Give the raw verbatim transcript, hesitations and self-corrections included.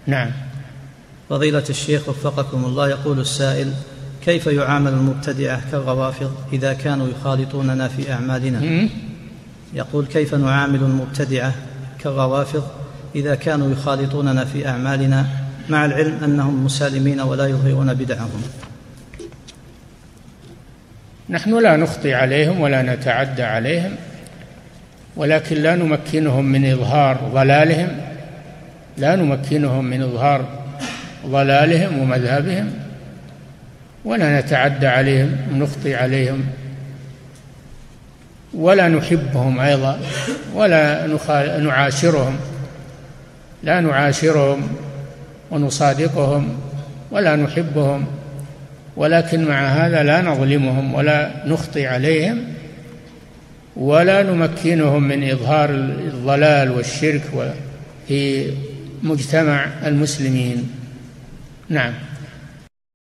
نعم. فضيلة الشيخ وفقكم الله، يقول السائل: كيف يعامل المبتدعة كالروافض إذا كانوا يخالطوننا في أعمالنا؟ يقول: كيف نعامل المبتدعة كالروافض إذا كانوا يخالطوننا في أعمالنا مع العلم أنهم مسالمين ولا يظهرون بدعهم؟ نحن لا نخطي عليهم ولا نتعدى عليهم، ولكن لا نمكنهم من إظهار ضلالهم لا نمكنهم من إظهار ضلالهم ومذهبهم، ولا نتعدى عليهم ونخطي عليهم، ولا نحبهم أيضا، ولا نعاشرهم لا نعاشرهم ونصادقهم ولا نحبهم، ولكن مع هذا لا نظلمهم ولا نخطي عليهم، ولا نمكنهم من إظهار الضلال والشرك في مجتمع المسلمين. نعم.